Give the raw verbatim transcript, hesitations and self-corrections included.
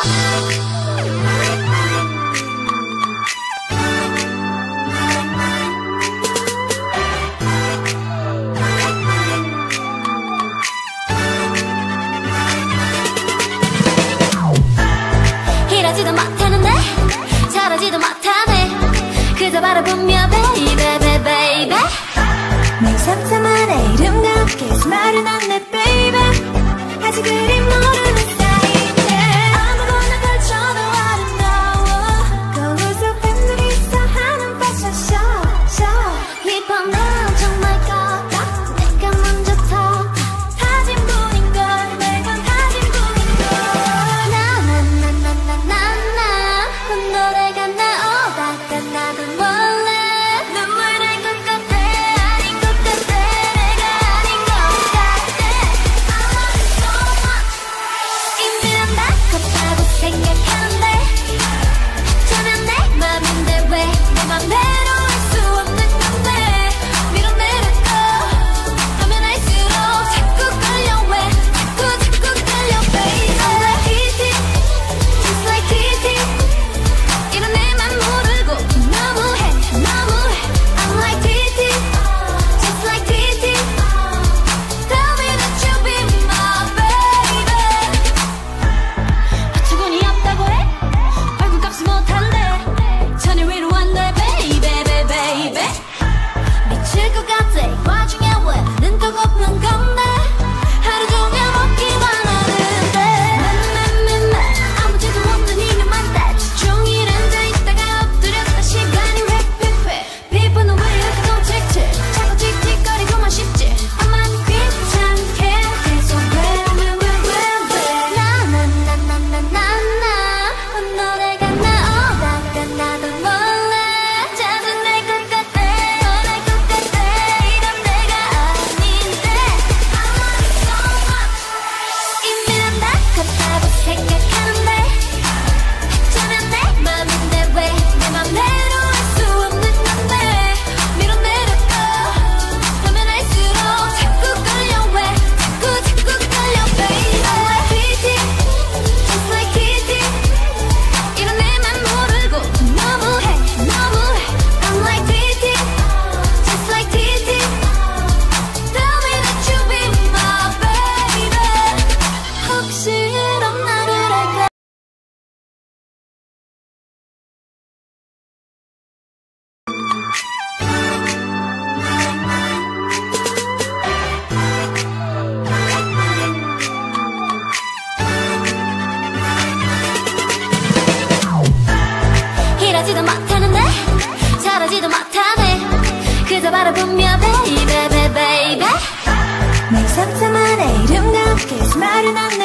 이러지도 못하는데 저러지도 못하네. 그저 바라보며 baby baby baby 내 상상만의 이름과 함께 스마일은 안내 baby. 아직 그리 모르는 사이인데 아무거나 걸쳐도 아름다워. 거울 속 팬들이 있어 하는 패션 쇼. 이번 난 정말 거다 내가 먼저 더 사진 분인걸 매번 사진 분인걸. 나나나나나나 노래가 나오다가 나도 몰래 눈물 날 것 같아. 아닌 것 같아. 내가 아닌 것 같아. I love you so much. 이제는 나 컸다고 생각하는데 저는 내 맘인데 왜 내 맘대로 할 수 없는 건데. 밀어내려고 하면 할수록 자꾸 끌려. 왜 자꾸 자꾸 끌려 baby. I'm like Kitty just like Kitty. 이런 내맘 모르고 너무해 너무해. I'm like Kitty just like Kitty. Tell me that you be my baby. 어처구니 없다고 해? 얼굴값이 못한대. 천일 위로 왔네 baby baby baby. 미칠 것 같아 이 와중에 왜 눈도 고픈 건데. 하루 종일 먹기만 하는데. 맨맨맨맨 아무 죄도 없는 이유만 따지. 종일 앉아있다가 엎드렸다 시간이 휙휙휙. 피부는 왜 이렇게 또 칙칙. 자꾸 틱틱거리고만 싶지. 엄마는 귀찮게 계속 왜왜왜왜 나나나나나나 노래가 나오다가 나도 몰래 짜증낼 것 같아. 원할 것 같아. 이런 내가 아닌데 I love you so much. 이미 난 다 컸다고 생각하는데 저는 내 맘인데 왜 내 맘대로 할 수 없는 건데. 밀어내려고 하면 할수록 자꾸 끌려. 왜 자꾸 자꾸 끌려 baby. I'm like Kitty just like Kitty. 이런 내맘 모르고 너무해 너무해. I'm like Kitty just like Kitty. Tell me that you be my baby. 혹시 이런 나를 알까. 이러지도 못하는데 저러지도 못하네. 그저 바라보며 baby baby baby 내 상상만의 이름과 함께 스마일은 안내